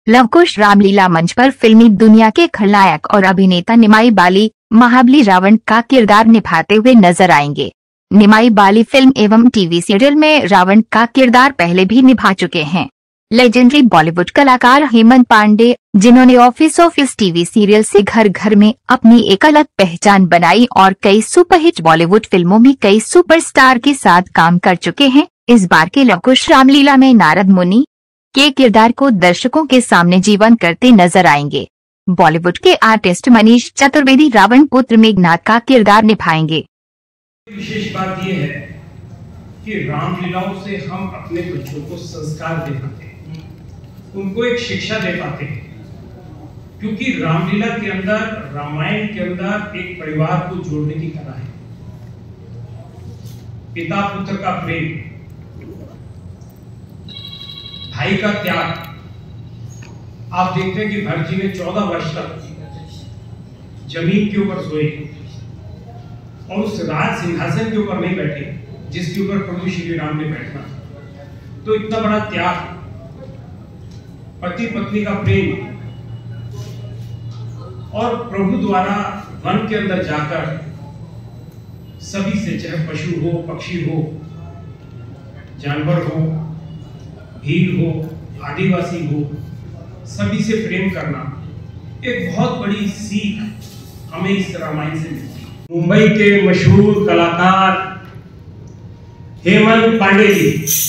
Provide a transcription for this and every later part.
लवकुश रामलीला मंच पर फिल्मी दुनिया के खलनायक और अभिनेता निमाई बाली महाबली रावण का किरदार निभाते हुए नजर आएंगे। निमाई बाली फिल्म एवं टीवी सीरियल में रावण का किरदार पहले भी निभा चुके हैं। लेजेंडरी बॉलीवुड कलाकार हेमंत पांडे, जिन्होंने ऑफिस टीवी सीरियल से घर घर में अपनी एक अलग पहचान बनाई और कई सुपरहिट बॉलीवुड फिल्मों में कई सुपरस्टार के साथ काम कर चुके हैं, इस बार के लवकुश रामलीला में नारद मुनि के किरदार को दर्शकों के सामने जीवंत करते नजर आएंगे। बॉलीवुड के आर्टिस्ट मनीष चतुर्वेदी रावण पुत्र मेघनाथ का किरदार निभाएंगे। विशेष बात यह है कि रामलीलाओं से हम अपने बच्चों को संस्कार दे पाते हैं, उनको एक शिक्षा दे पाते हैं, क्योंकि रामलीला के अंदर, रामायण के अंदर एक परिवार को जोड़ने की कला है। पिता पुत्र का प्रेम, भाई का त्याग। आप देखते हैं कि भरत जी ने 14 वर्ष तक जमीन के ऊपर सोए और उस राज सिंहासन के ऊपर नहीं बैठे जिसके ऊपर प्रभु श्री राम ने बैठना। तो इतना बड़ा त्याग, पति पत्नी का प्रेम और प्रभु द्वारा वन के अंदर जाकर सभी से, चाहे पशु हो, पक्षी हो, जानवर हो, भीड़ हो, आदिवासी हो, सभी से प्रेम करना, एक बहुत बड़ी सीख हमें इस रामायण से मिलती है। मुंबई के मशहूर कलाकार हेमंत पांडे जी,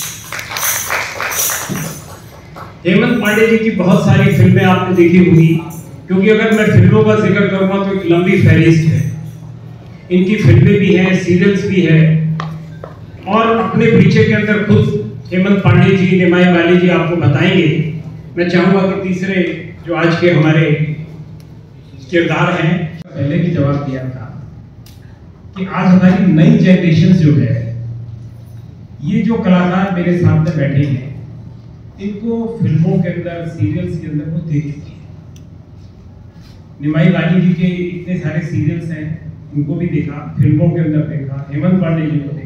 हेमंत पांडे जी की बहुत सारी फिल्में आपने देखी होंगी, क्योंकि अगर मैं फिल्मों का जिक्र करूंगा तो एक लंबी फहरिस्त है। इनकी फिल्में भी हैं, सीरियल्स भी हैं, और अपने पीछे के अंदर खुद हेमंत पांडे जी, निमाई बाली जी आपको बताएंगे। मैं चाहूंगा कि तीसरे जो आज के हमारे किरदार हैं, पहले भी जवाब दिया था कि आज हमारी नई जनरेशन जो है, ये जो कलाकार मेरे सामने बैठे हैं, इनको फिल्मों के अंदर, सीरियल्स के अंदर वो देख चुके हैं। निमाई बाली जी के इतने सारे सीरियल्स हैं, उनको भी देखा, फिल्मों के अंदर देखा, हेमंत पांडे जी को देखा।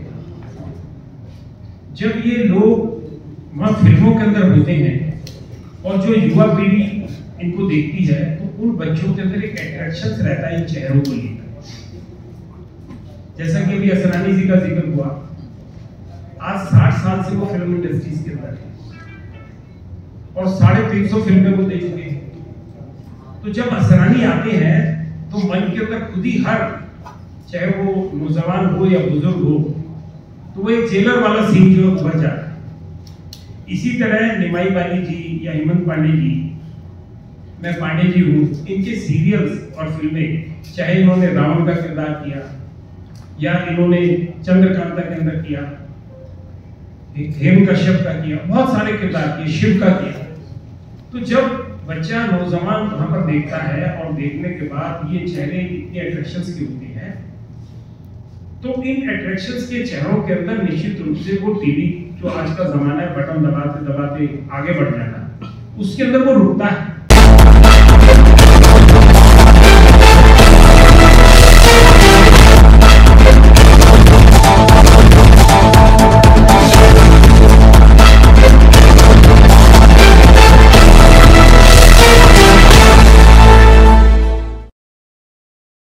जब ये लोग वहां फिल्मों के अंदर होते हैं और जो युवा पीढ़ी इनको देखती है, तो उन बच्चों के अंदर एक अट्रैक्शन रहता है इन चेहरों को लेकर। जैसा कि अभी असरानी जी का जिक्र हुआ, आज 60 साल से वो फिल्म इंडस्ट्रीज के अंदर है और 350 फिल्में वो दे चुके हैं। तो जब असरानी आते हैं तो मन के अंदर खुद ही हर, चाहे वो नौजवान हो या बुजुर्ग हो, तो वो एक जेलर वाला सीन जो उभर जाता है। इसी तरह निमाई बाली जी या हेमंत पांडे जी, मैं पांडे जी हूँ, इनके सीरियल्स और फिल्में, चाहे इन्होंने रावण का किरदार किया या इन्होंने चंद्रकांता के अंदर किया, हेम कश्यप का किया, बहुत सारे किरदार किए, शिव का किया। तो जब बच्चा, नौजवान वहां पर देखता है और देखने के बाद ये चेहरे इतने अट्रैक्शंस के होते हैं, तो इन अट्रैक्शंस के चेहरों के अंदर निश्चित रूप से वो टीवी जो आज का जमाना है, बटन दबाते दबाते आगे बढ़ जाना, उसके अंदर वो रुकता है।